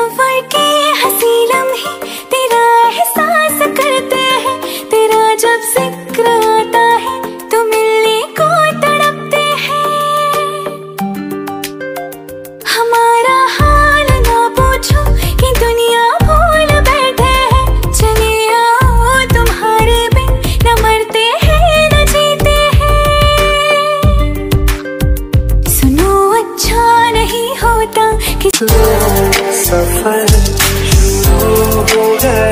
सफर के हंसी लम्हे तेरा एहसास करते हैं, तेरा जब जिक्र आता है तो मिलने को तड़पते हैं। हमारा हाल ना पूछो कि दुनिया भूल बैठे हैं, चले आओ तुम्हारे बिन न मरते हैं न जीते हैं। सुनो अच्छा नहीं होता कि सफर शुरू हो गया।